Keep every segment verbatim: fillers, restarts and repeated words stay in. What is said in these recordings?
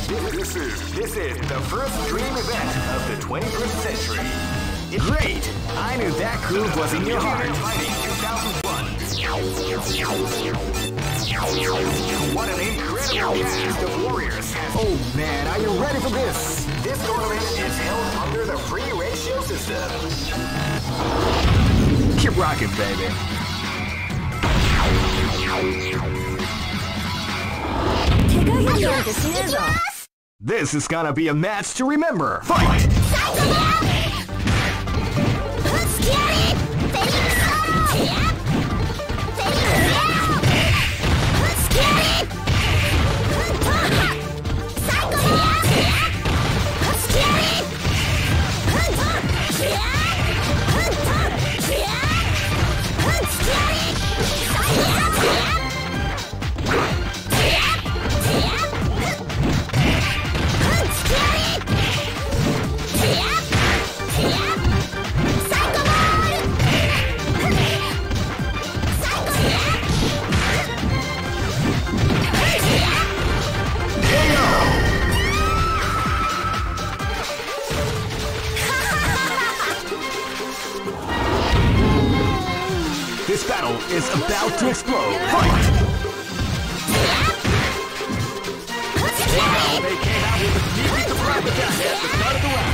This is this is the first dream event of the twenty-first century. Great! I knew that groove was in your heart. Fighting two thousand one. What an incredible cast of warriors! Oh man, are you ready for this? This tournament is held under the free ratio system. Keep rocking, baby. This is gonna be a match to remember. Fight! This battle is about to explode. Fight! Wow, they came out with a sneaky surprise attack at the start of the round.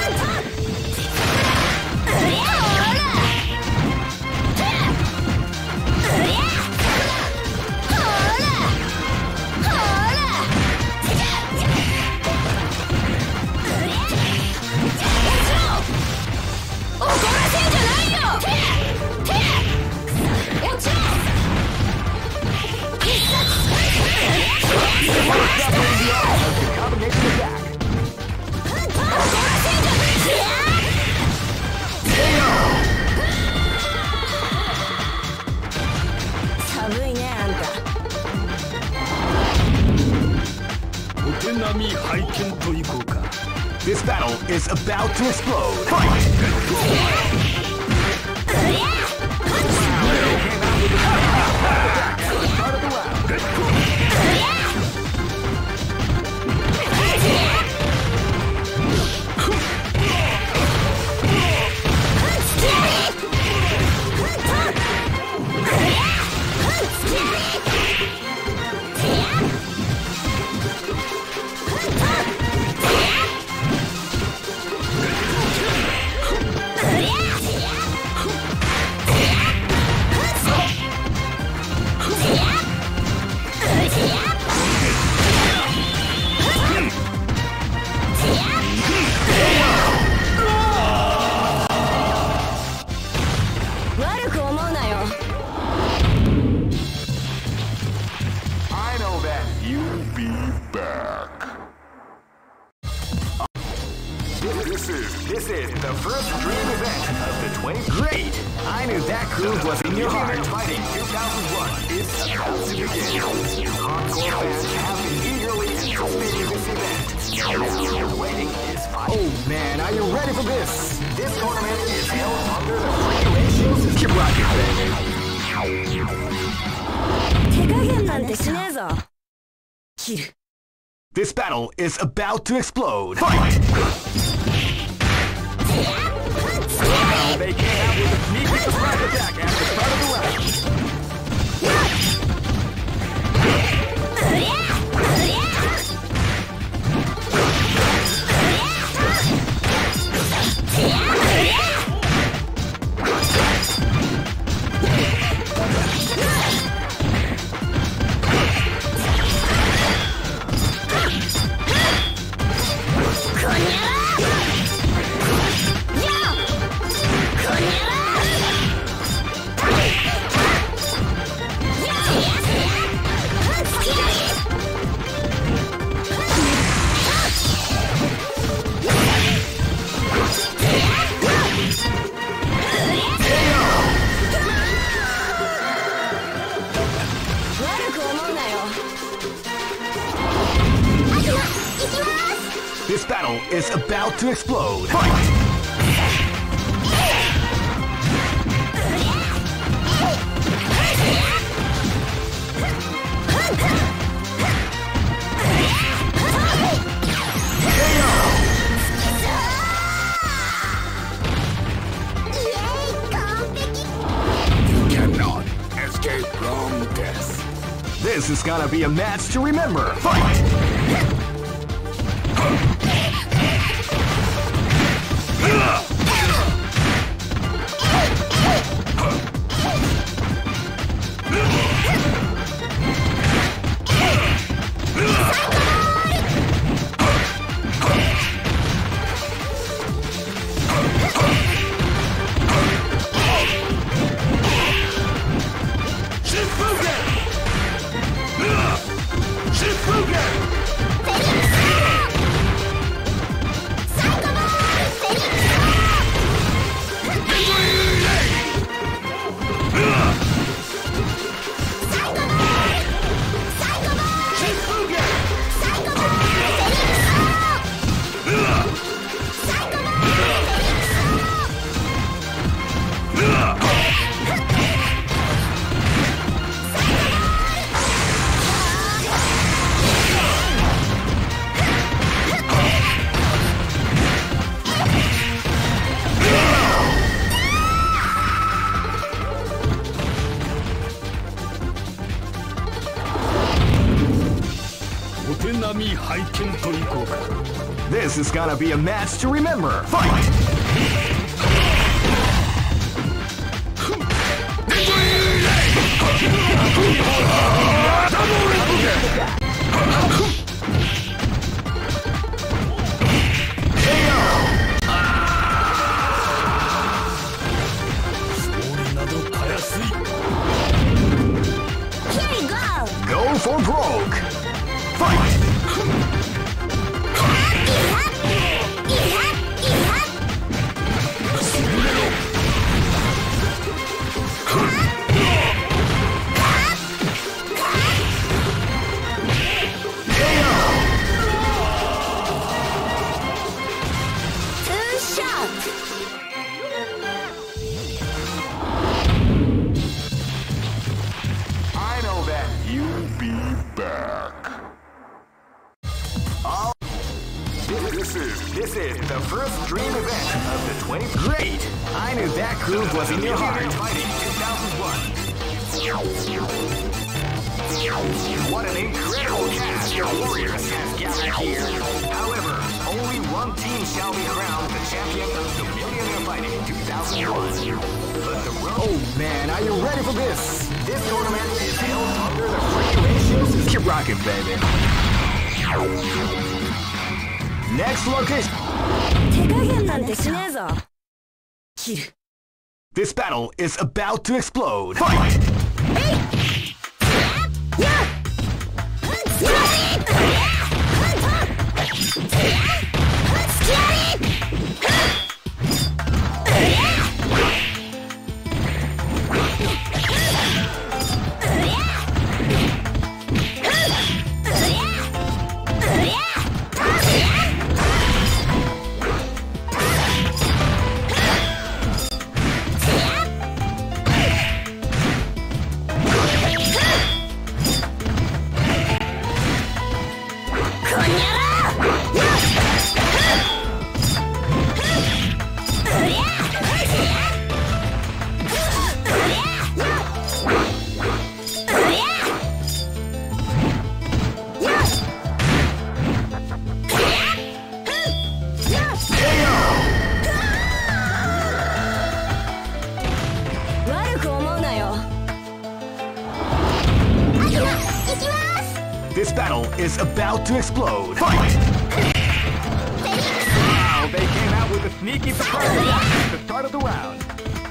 This battle is about to explode. Fight! This is the first dream event of the twenty. Great! I knew that groove was in your heart. Fighting two thousand one is about to begin. Hardcore fans have been eagerly anticipating this event. Now, waiting is fine. Oh man, are you ready for this? This tournament is held under the free ratio system. Keep rocking, baby. This battle is about to explode. Fight! Wow, they came out with a sneaky surprise attack at the start of the round. This battle is about to explode. Fight! gonna be a match to remember. Fight! This is gonna be a match to remember. Fight! Here you go! Go for broke! Fight! This is the first dream event of the twentieth. Great! I knew that groove was in your heart. Fighting two thousand one. What an incredible cast of warriors has gathered here. However, only one team shall be crowned the champion of the Millionaire Fighting two thousand one. But the road... Oh man, are you ready for this? This tournament is held under the free ratio system. Keep rocking, baby. Next location. This battle is about to explode. Fight! This battle is about to explode. Fight! Wow, they came out with a sneaky surprise at the start of the round.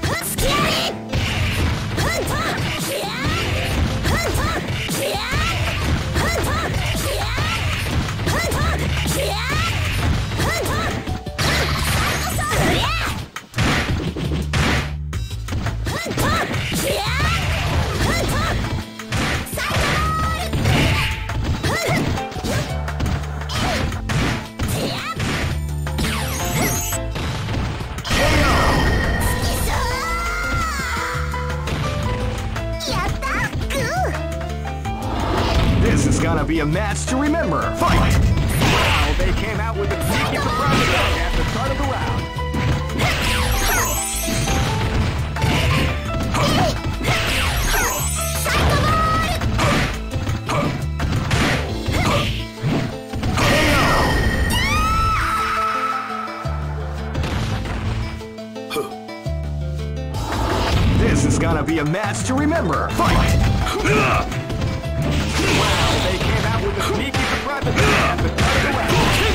This is gonna be a match to remember. Fight! Wow, they came out with a sneaky surprise attack at the start of the round. be a match to remember. Fight! Wow, they came out with a sneaky surprise at the start of the round.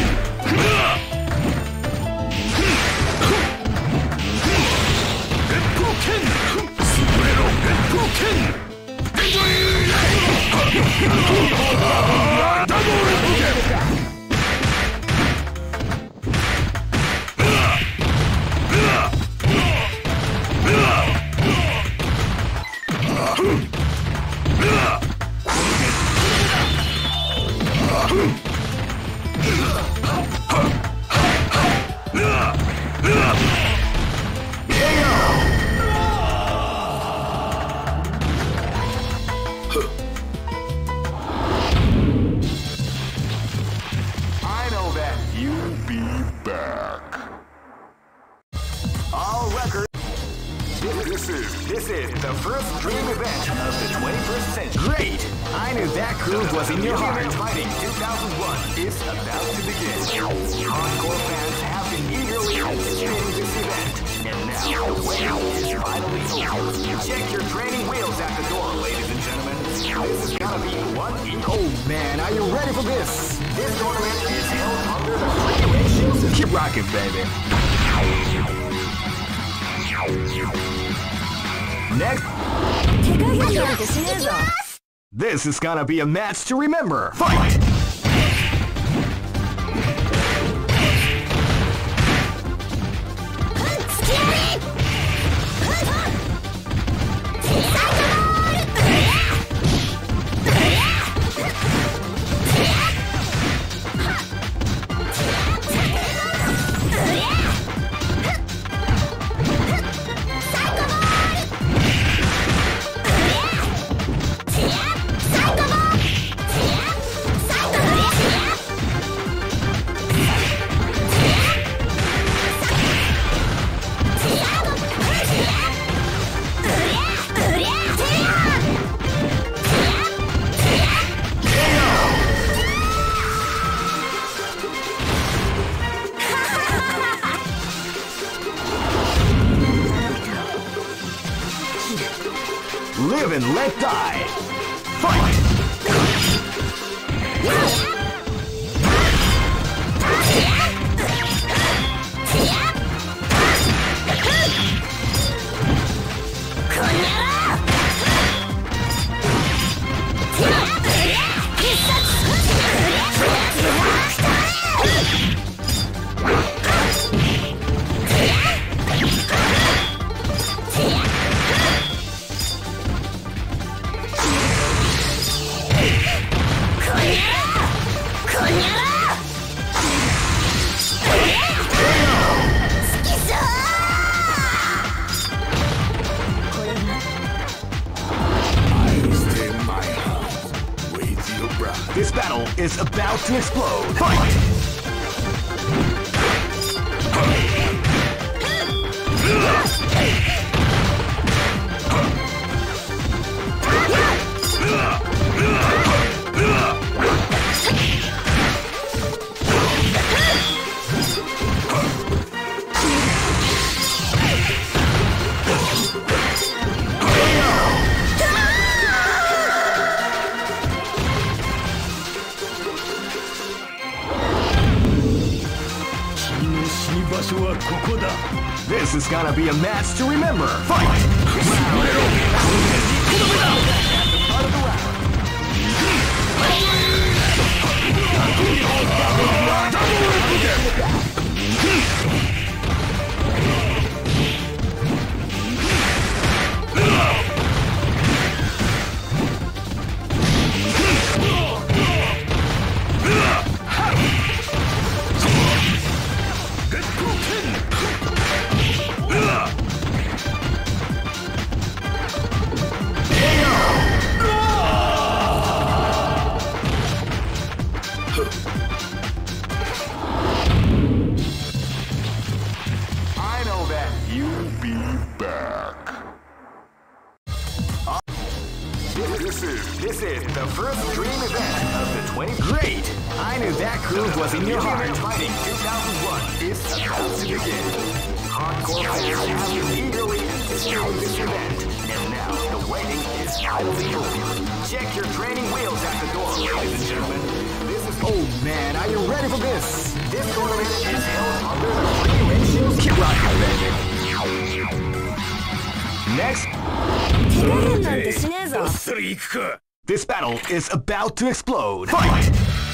This is the first dream event of the twenty-first century. Great! I knew that groove was in your heart. Fighting two thousand one is about to begin. Hardcore fans have been eagerly anticipating this event. And now, the wait is finally over. Check your training wheels at the door, ladies and gentlemen. This is gonna be one each. Oh man, are you ready for this? This tournament is held under the free ratio system. Keep rocking, baby. Next. This is gonna be a match to remember. Fight! Live and let die. Fight! This battle is about to explode. Fight! This is gonna be a match to remember. Fight! This is the first dream event of the twenty. Great! I knew that groove was in your heart. Fighting two thousand one is about to begin. Hardcore fans have been eagerly anticipating this event. And now, the waiting is finally over. Check your training wheels at the door, ladies and gentlemen. This is... Oh man, are you ready for this? This tournament is held under the free ratios. Keep rocking, baby. Next. This battle is about to explode. Fight!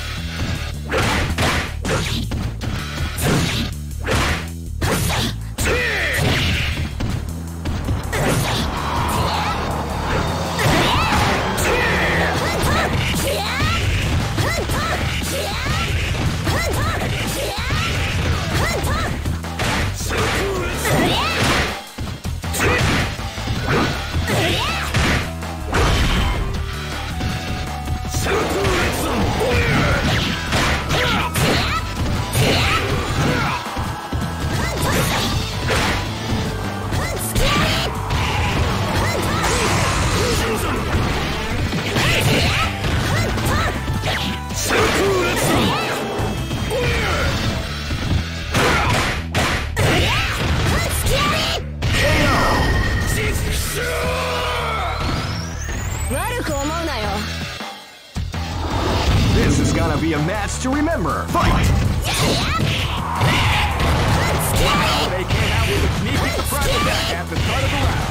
This is gonna be a match to remember. Fight! Wow, they came out with a sneaky surprise attack at the start of the round.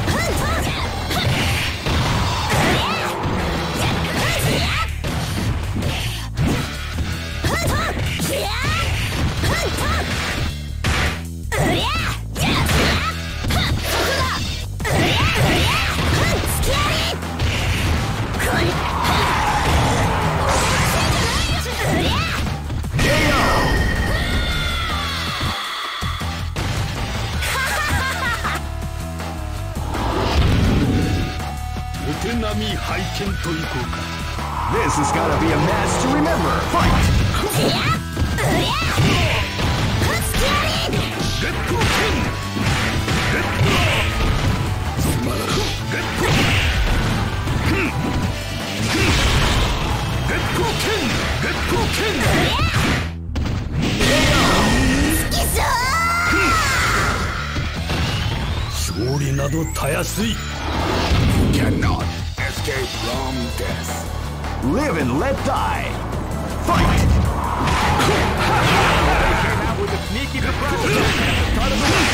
This is gonna be a match to remember. Fight! Cannot escape from death. Live and let die. Fight! They came out with a sneaky surprise attack at the start of the round.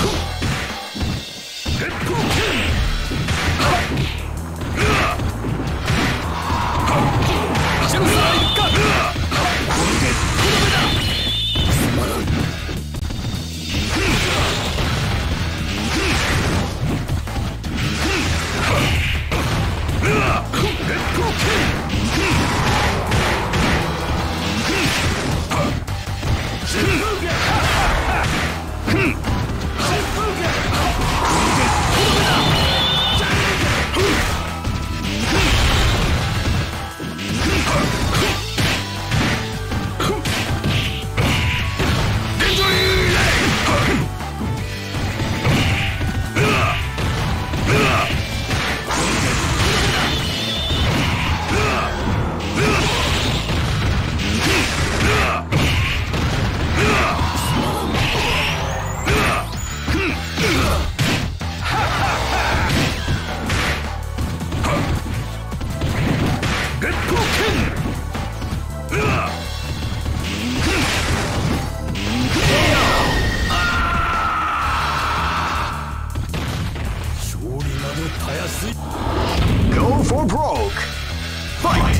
Go for broke. Fight!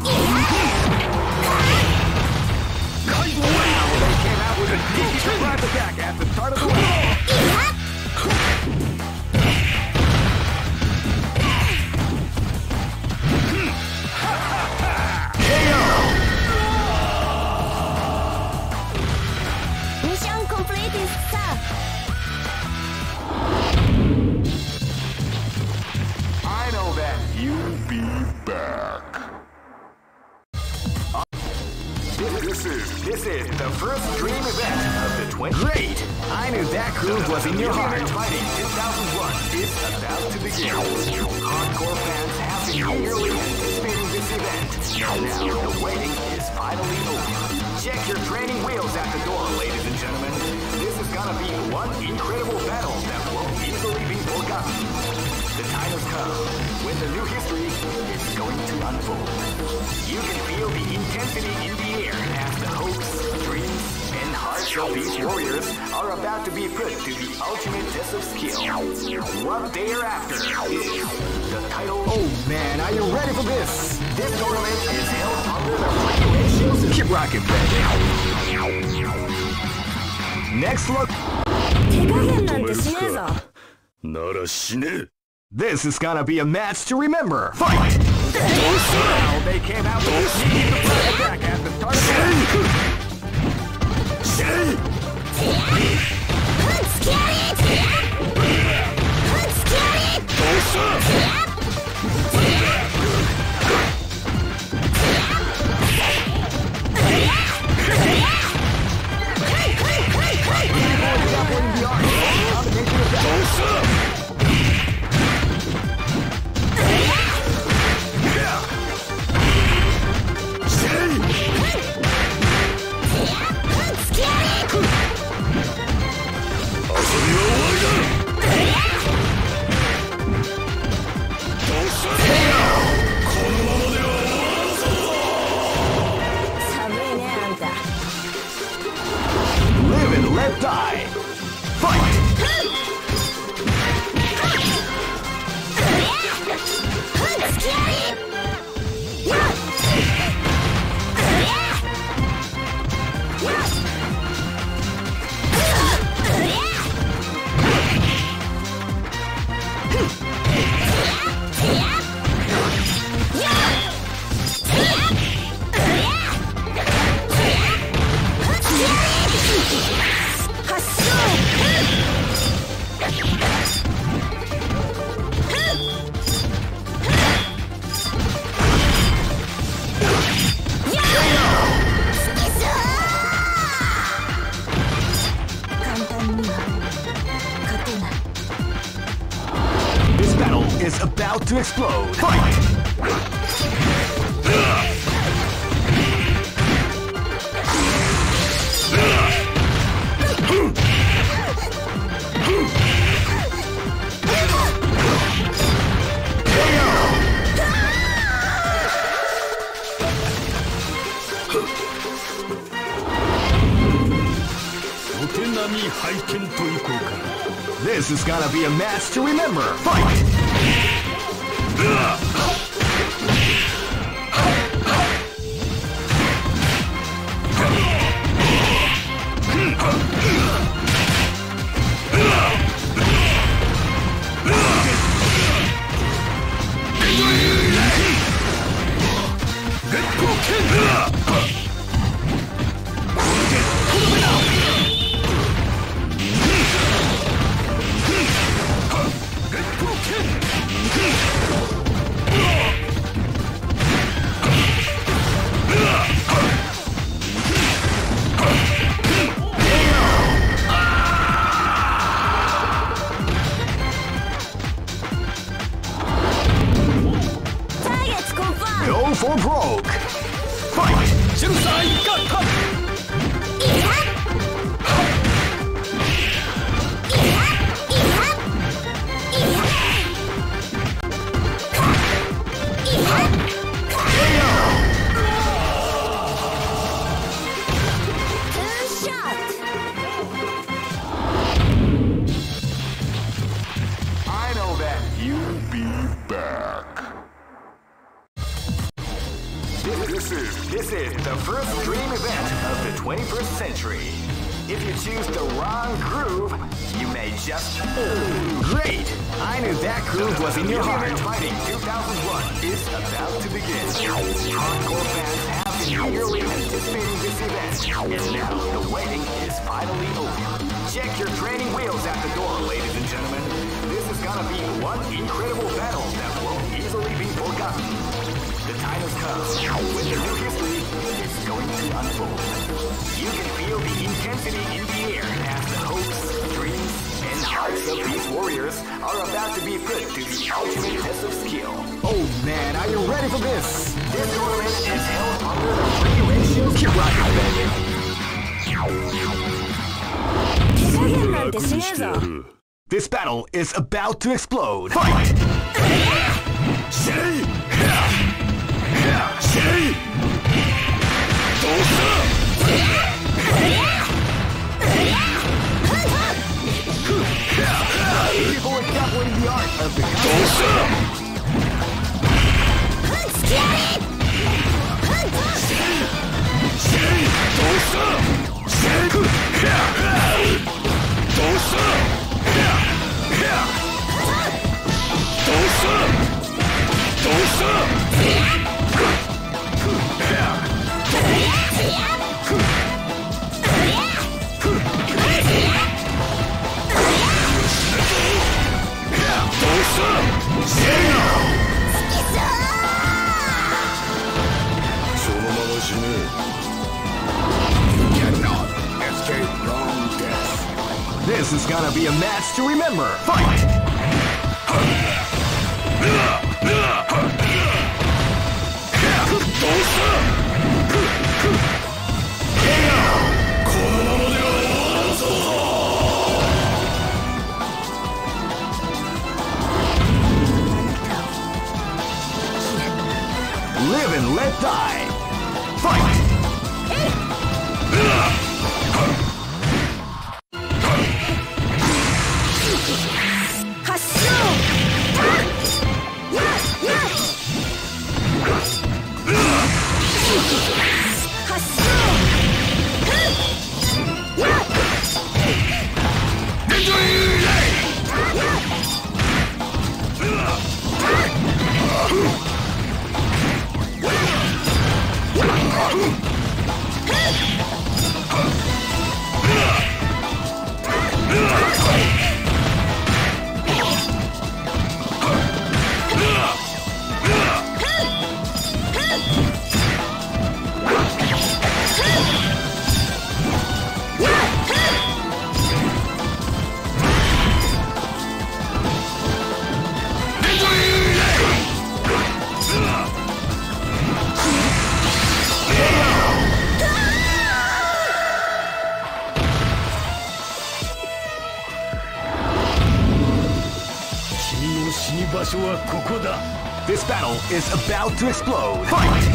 Wow, they came out with a sneaky surprise attack at the start of the round. Mission completed, sir. I know that you'll be back. This is this is the first dream event of the twenty. Great! I knew that groove was in your heart. Fighting two thousand one is about to begin. Hardcore fans have been eagerly anticipating this event. Now the waiting is finally over. Check your training wheels at the door, ladies and gentlemen. This is gonna be one incredible battle that won't easily be forgotten. The time has come when the new history is going to unfold. You can feel the intensity in the air as the hopes, dreams, and hearts of these warriors are about to be put to the ultimate test of skill. What they are after is the title. Oh man, are you ready for this? This tournament is held under the regulations. Keep rocking, baby. Next look. 手加減なんてしねえぞ。 なら死ね。 This is gonna be a match to remember. Fight! Now they came out with a sneaky surprise attack at the start of the Live and let die. Fight! This battle is about to explode. Fight! This is gonna be a match to remember. Fight! Go for broke. Fight! Shirusai Gakka! I know that you'll be back. This is this is the first dream event of the twenty-first century. If you choose the wrong groove, you may just. Great! I knew that groove was in your heart. Fighting two thousand one is about to begin. Hardcore fans have been eagerly anticipating this event, and now the waiting is finally over. Check your training wheels at the door, ladies and gentlemen. This is gonna be one incredible battle that won't easily be forgotten. The time has come when the new history is going to unfold. You can feel the intensity in the air as the hopes, dreams, and hearts of these warriors are about to be put to the ultimate test of skill. Oh man, are you ready for this? This tournament is held under the regulations. Keep rocking, baby. 手加減なんてしねえぞ。 This battle is about to explode. Fight! Shay! Shay! Dosa! People are definitely the art of the Dosa! Shay! Dosa! Shay! Dosa! Dosa! Dosa! This is gonna be a match to remember. Fight! Live and let die. Fight! This battle is about to explode. Fight!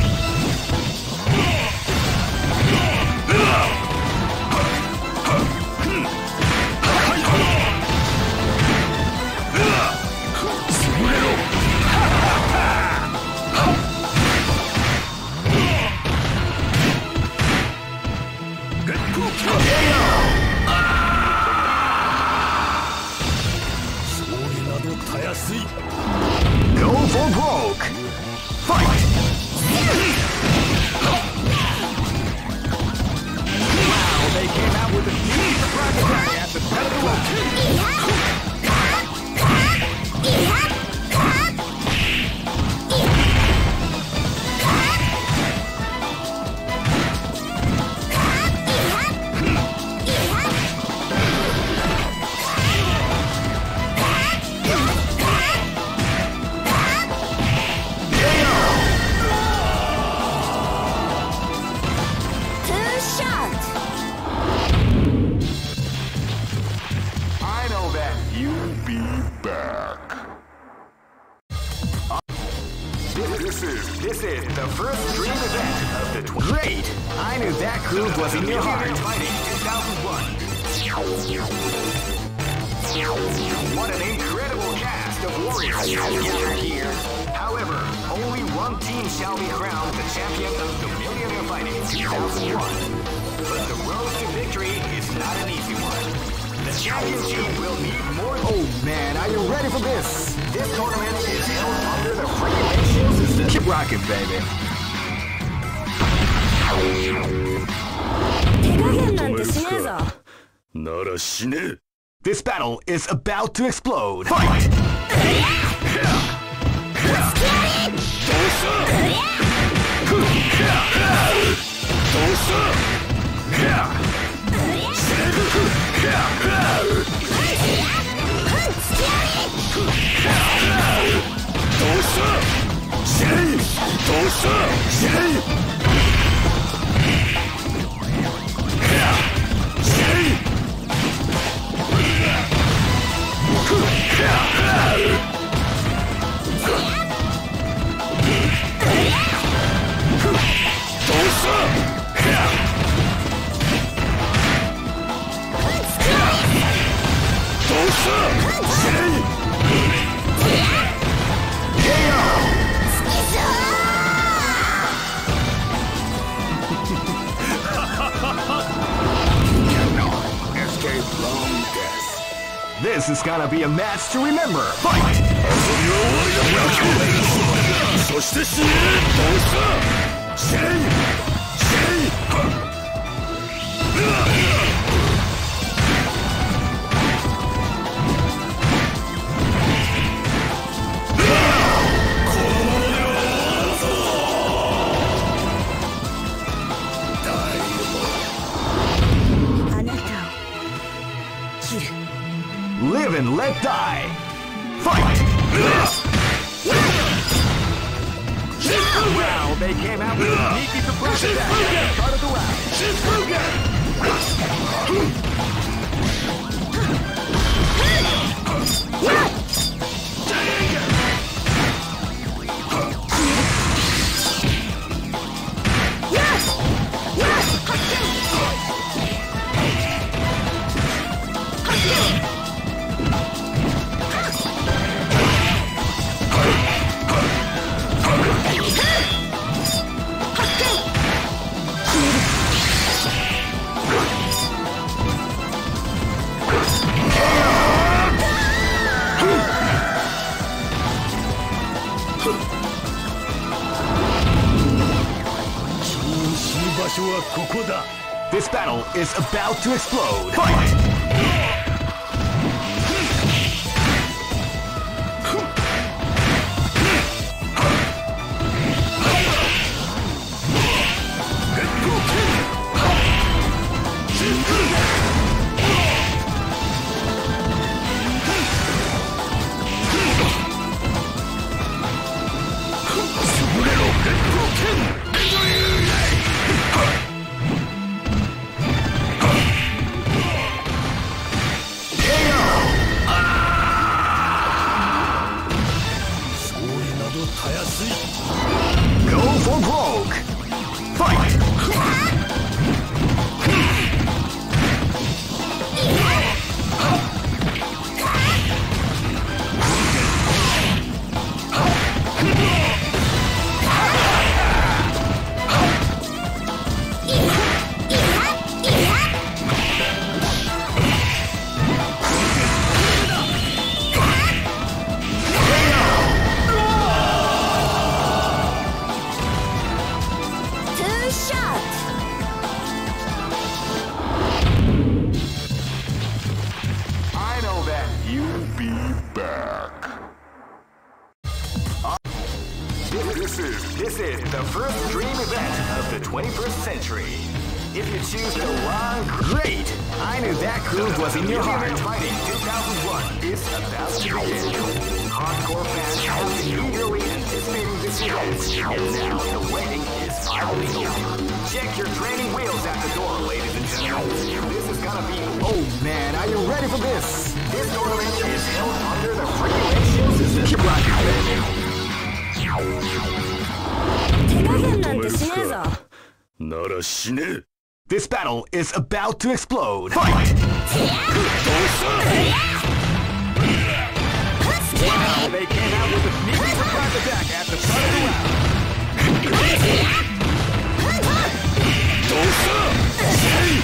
Go for broke! Fight! Wow, they came out with a huge surprise attack at the start of the road. This is the first dream event of the tw- Great! I knew that groove was in your heart. Fighting two thousand one. What an incredible cast of warriors gathered here. However, only one team shall be crowned the champion of the Millionaire Fighting two thousand one. But the road to victory is not an easy one. The championship will need more. Oh man, are you ready for this? This tournament is held under the regulation system. Keep rocking, baby. 手加減なんてしねえぞ。 なら死ねえ。 This battle is about to explode. Fight! This is gonna be a match to remember. Fight! そして死ね。どうしたシェイシェイあなたを切る。 Live and let die. Fight! Wow, they came out with a sneaky surprise attack at the start of the round. This battle is about to explode. Fight! Go for broke! Fight! This is the first dream event of the twenty-first century. If you choose the wrong, great! I knew that groove was in your heart. Fighting two thousand one is about to begin. Hardcore fans have been eagerly anticipating this event, and now the waiting is finally over. Check your training wheels at the door, ladies and gentlemen. This is gonna be... Oh man, are you ready for this? This tournament is held under the free ratio system. Keep rocking, baby. 手加減なんてしねえぞ。 なら死ね。 This battle is about to explode. Fight! Wow, they came out with a sneaky surprise attack at the start of the round. どうしたシェイ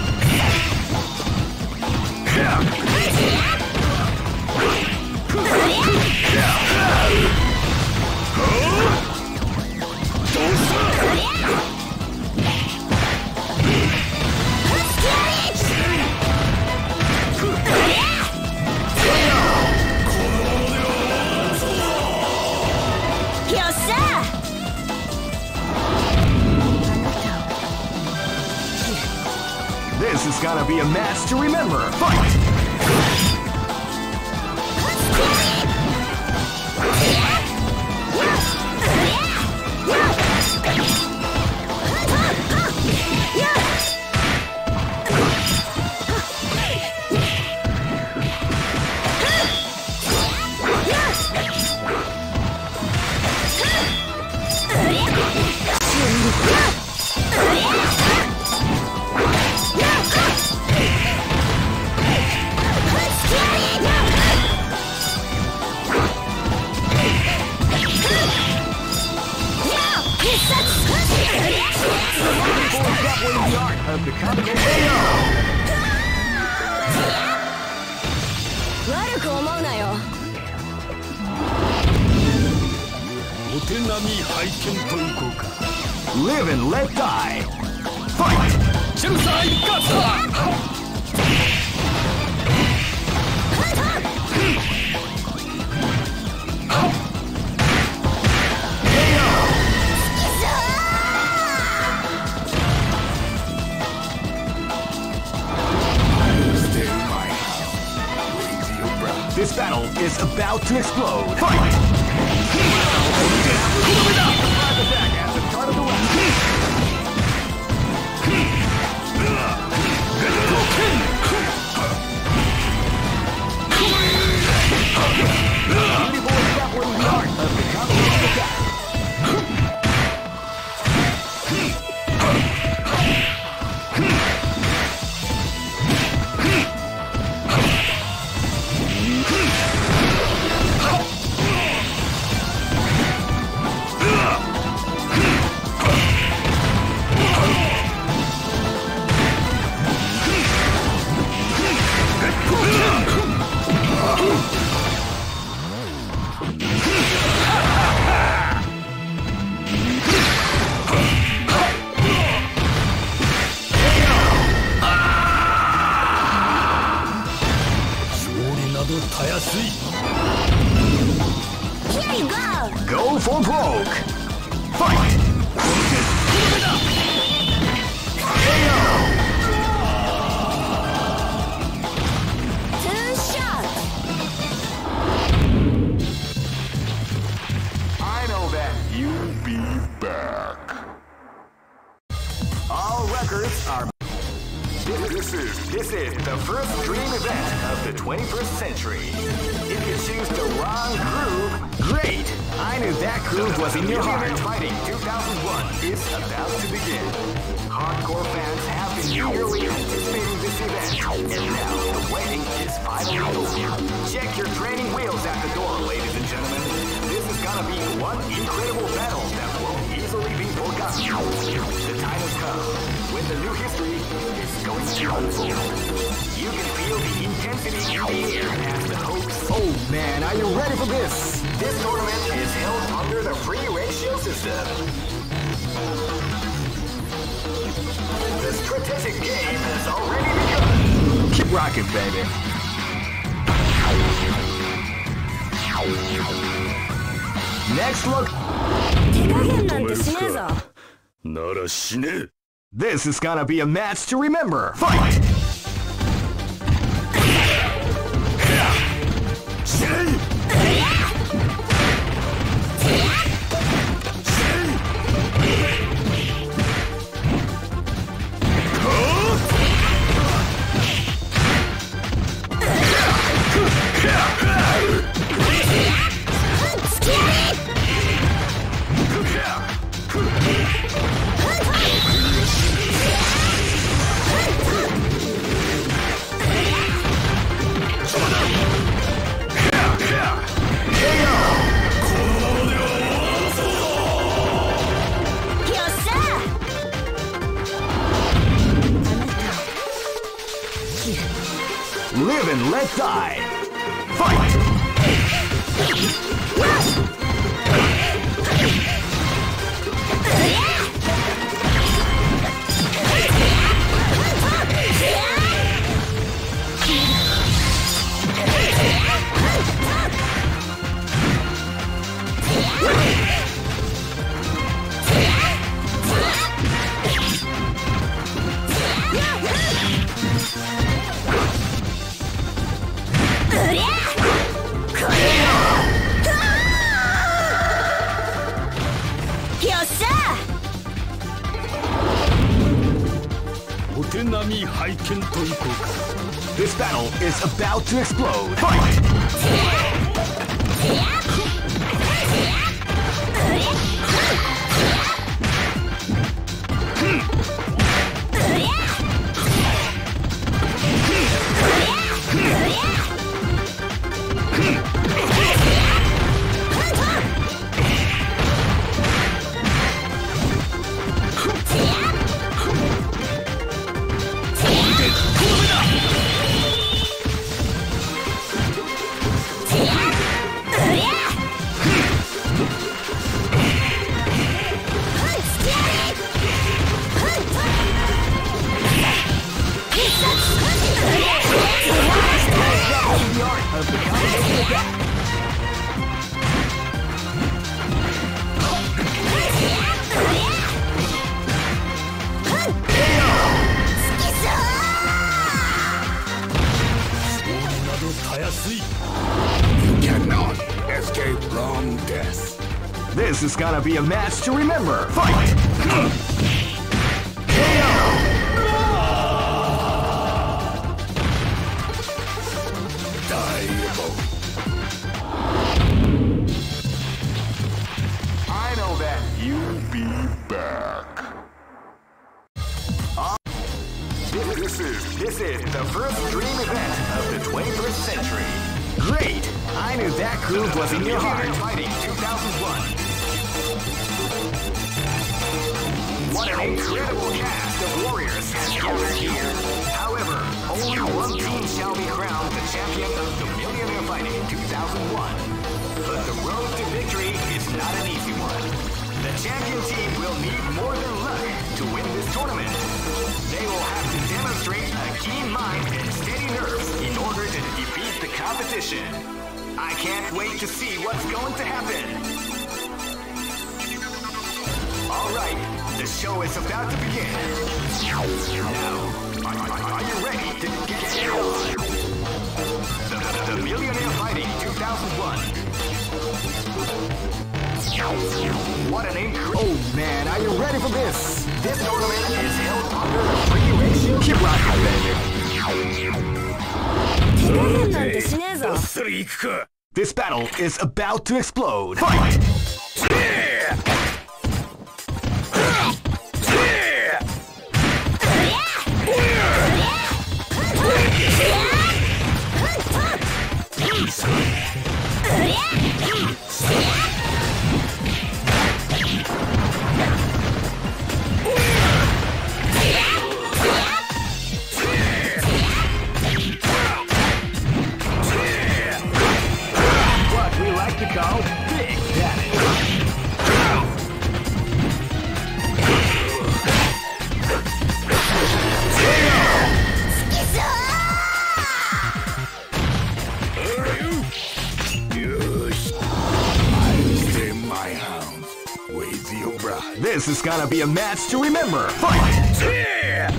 This is gonna be a match to remember. Fight! 悪く思うなよ。 お手並み拝見といこうか。 Live and let die. Fight! チェルサー一括。 This battle is about to explode. Fight! Attack at the start of the round. Beautiful grappling the art of the combination attack. Here you go! Go for broke! Fight! Two shots! I know that you'll be back. All records are... This is, this is the first dream event of the twenty-first century. If you choose the wrong groove, great! I knew that groove was in your heart. Fighting two thousand one is about to begin. Hardcore fans have been eagerly anticipating this event, and now the waiting is finally over. Check your training wheels at the door, ladies and gentlemen. This is gonna be one incredible battle that won't easily be forgotten. The time has come when the new history is going to unfold. You can feel the intensity in the air as the hopes. Oh man, are you ready for this? This tournament is held under the free ratio system. The strategic game has already begun. Keep rocking, baby. Next look. 手加減なんてしねえぞ。 なら死ね。 This is gonna be a match to remember. Fight! Live and let die. Fight! This battle is about to explode. Fight! This is gonna be a match to remember. Fight! I know that you'll be back. Uh, this, this is this is the first dream event of the twenty-first century. Great! I knew that groove was in your heart. Fighting two thousand one. What an incredible cast of warriors has gathered here. However, only one team shall be crowned the champion of the Millionaire Fighting two thousand one. But the road to victory is not an easy one. The champion team will need more than luck to win this tournament. They will have to demonstrate a keen mind and steady nerves in order to defeat the competition. I can't wait to see what's going to happen. All right, the show is about to begin. Now, are, are, are you ready to get it on? The, the Millionaire Fighting two thousand one. What an incredible... Oh man, are you ready for this? This tournament is held under the free ratio. Keep rocking, baby. This battle is about to explode. Fight! What we like to call big damage. This is gonna be a match to remember. Fight! Yeah!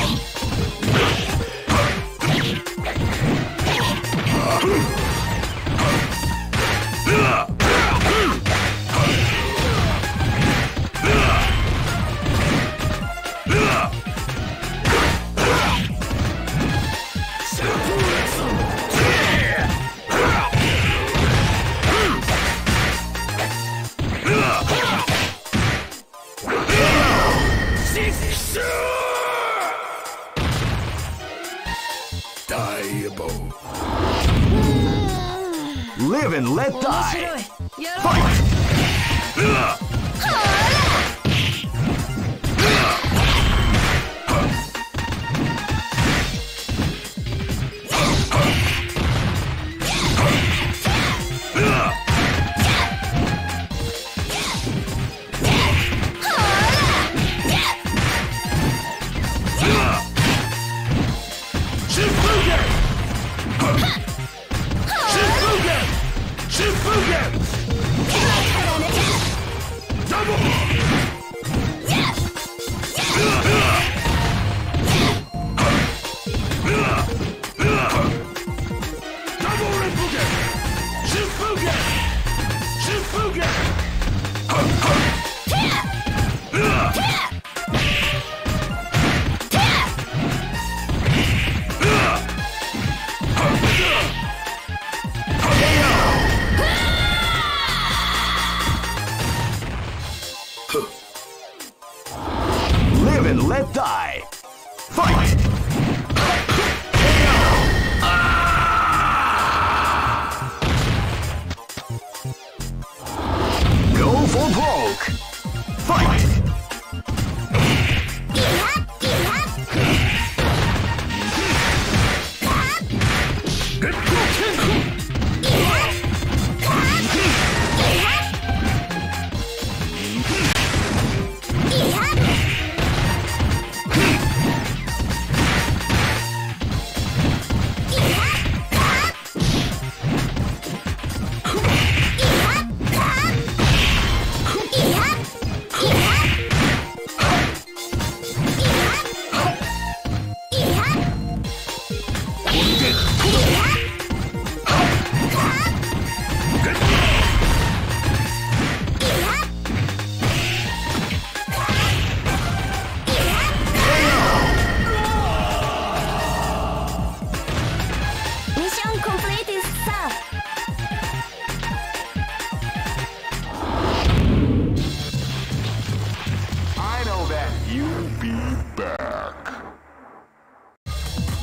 Live and let die. Fight!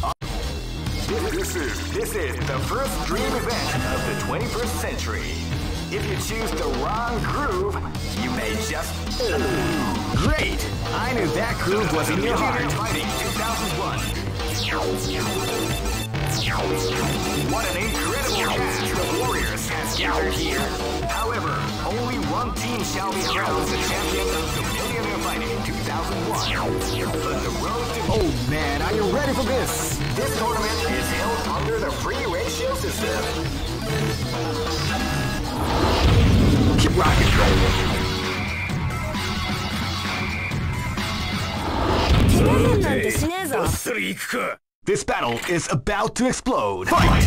This is, this is the first dream event of the twenty-first century. If you choose the wrong groove, you may just... Great! I knew that groove was in your heart. Fighting two thousand one. What an incredible cast of warriors has gathered here. However, only one team shall be crowned the champion of the Millionaire Fighting two thousand one. But the road to... Oh man, are you ready for this? This tournament is held under the free ratio system. Keep rocking, bro. This battle is about to explode. Fight!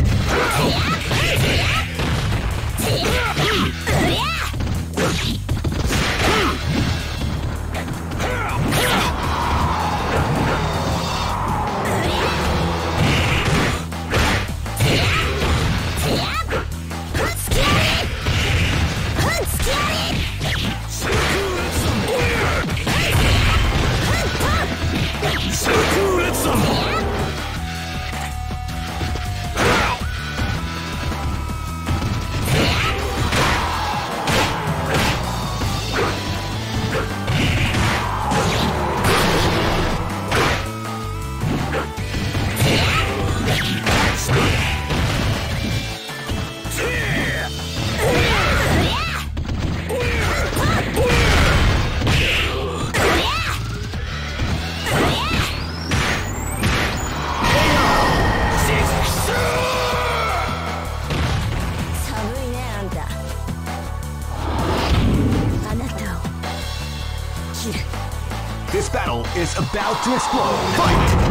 This battle is about to explode. Fight!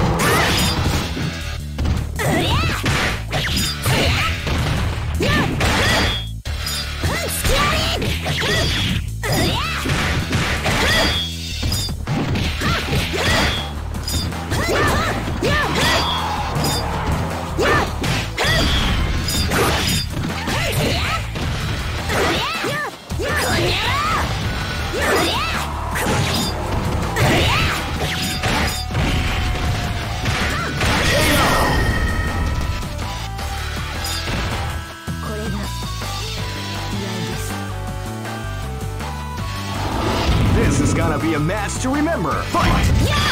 This is gonna be a match to remember. Fight!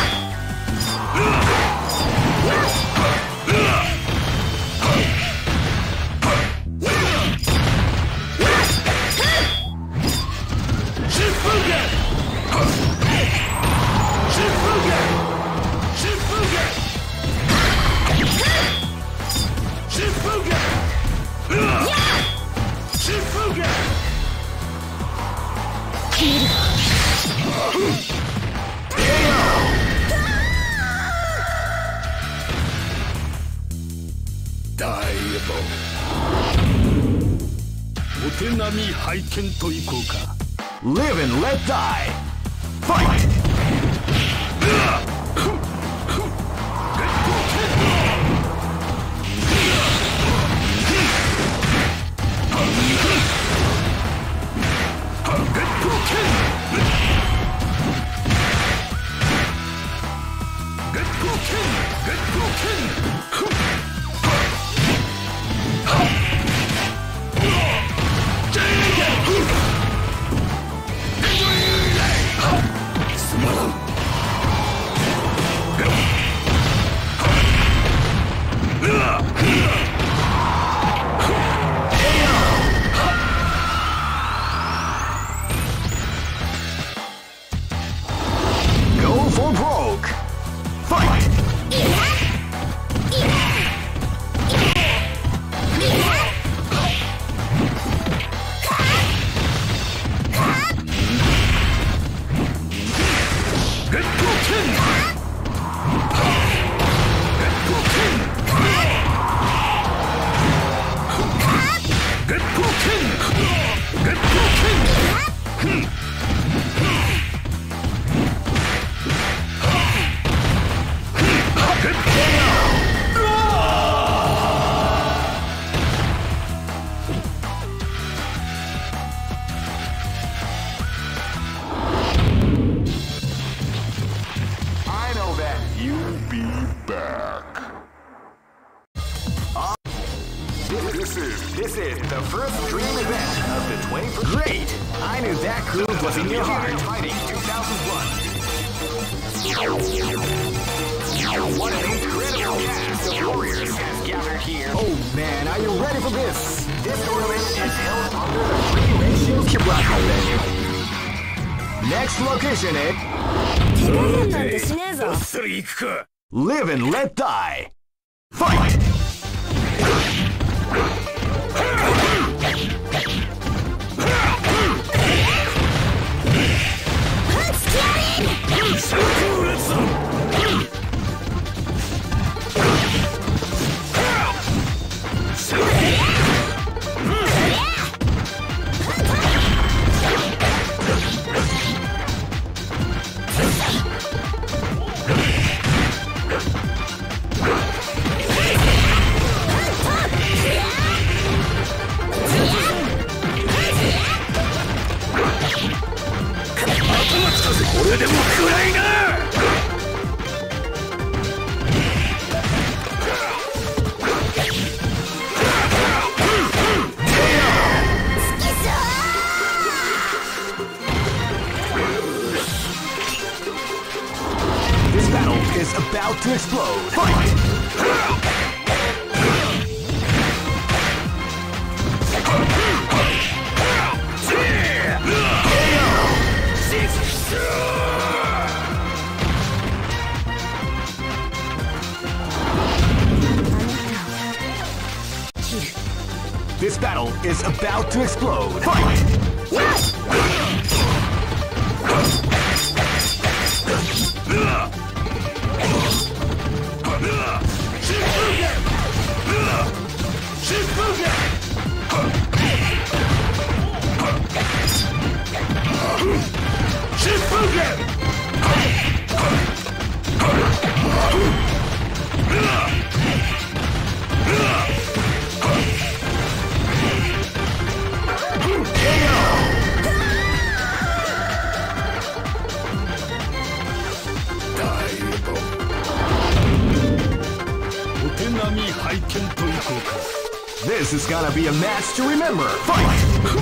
Live and let die. Fight! Go for broke. Fight! This is this is the first dream event of the twenty-first. Great! I knew that groove was in your heart. Fighting two thousand one. What an incredible cast of warriors has gathered here. Oh man, are you ready for this? This tournament is held under the free ratio. Keep rocking, baby. Next location, eh? 手加減なんてしねえぞ。 それ行くか。 Live and let die. Fight! This battle is about to explode. Fight! This battle is about to explode. Fight! This is gonna be a match to remember. Fight!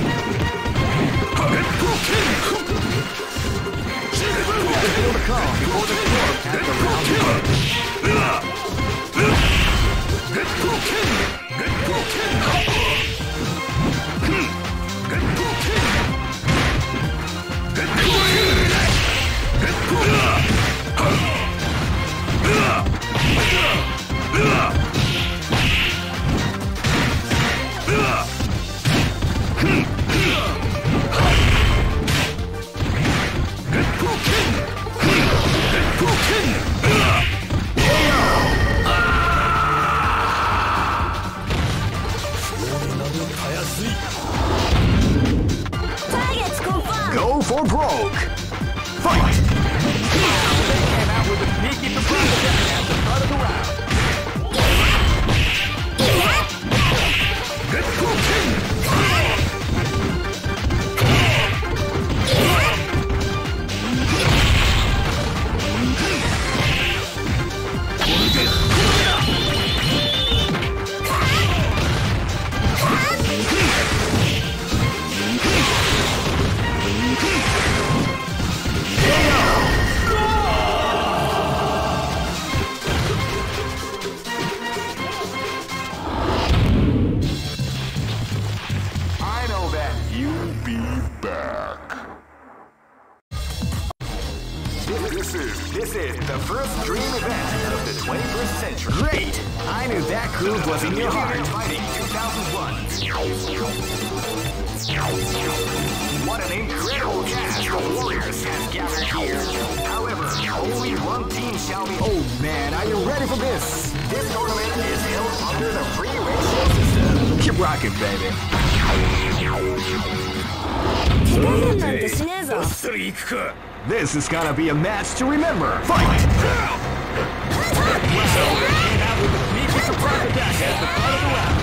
Go for broke! Fight! They came out with a sneaky surprise attack at the start of the round. Get cooking! This is, this is the first dream event of the twenty-first century. Great! I knew that groove was in your heart. Fighting two thousand one. What an incredible cast of warriors has gathered here. However, only one team shall be... Oh man, are you ready for this? This tournament is held under the free ratio system. Keep rocking, baby. 手加減なんてしねえぞ。 それ行くか。 This is gonna be a match to remember. Fight! Well, they came out with a sneaky surprise attack at the start of the round.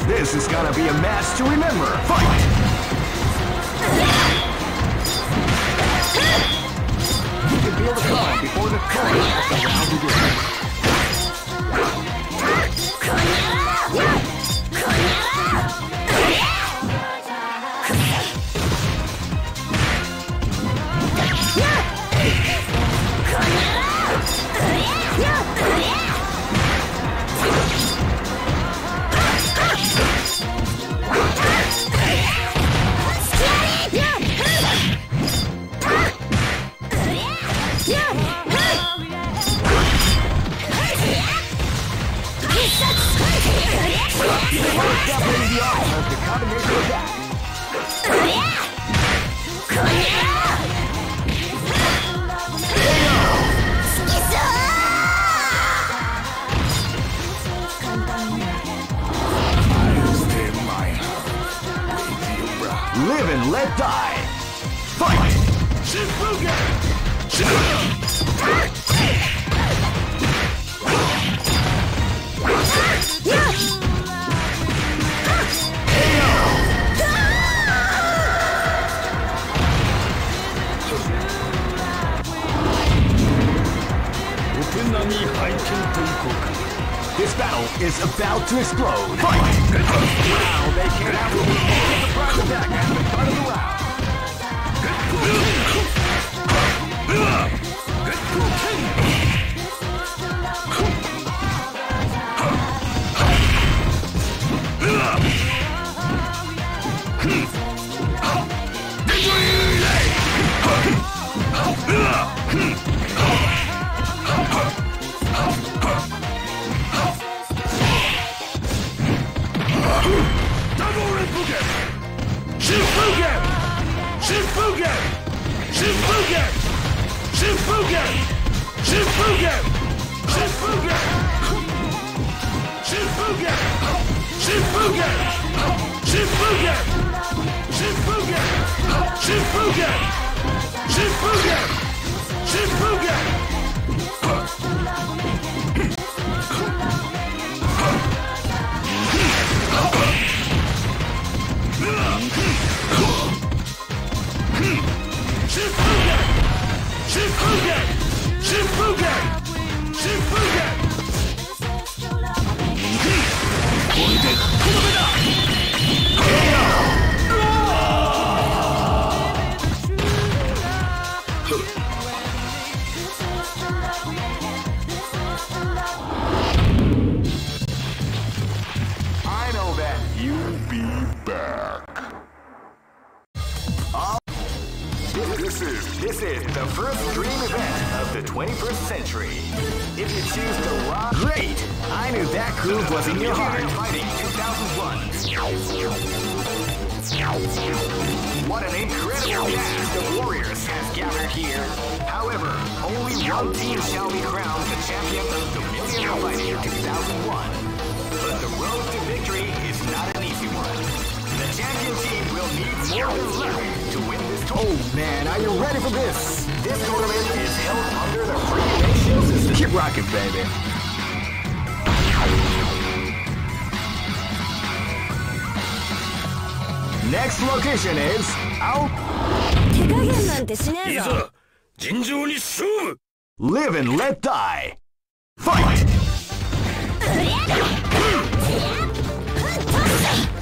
This is gonna be a match to remember. Fight! You can feel the calm before the calm as the round begins. Separating the arm of the combination attack. Live and let die. Fight! This battle is about to explode. Fight! Now they can't have the surprise attack at the start of the round. Shifugen! Shifugen! Shifugen! Shifugen! Shifugen! Shifugen! Shifugen! Shifugen! Shifugen! Shifugen! Shifugen! Shifugen! Shifugen! Shifugen! Shifugen! Shifugen! Shifugen! これでとどめだ! I know that you'll be back. This is this is the first dream event of the twenty-first century. If you choose the wrong, great! I knew that groove was in your heart. Fighting two thousand one. What an incredible cast of warriors has gathered here. However, only one team shall be crowned the champion of the Millionaire Fighting two thousand one. But the road to victory is not an easy one. The champion team will need more than luck to win this tournament. Oh man, are you ready for this? This tournament is held under the regulation system. Keep rocking, baby. Next location is out. 手加減なんてしねえぞ。 いざ尋常に勝負! Live and let die. Fight!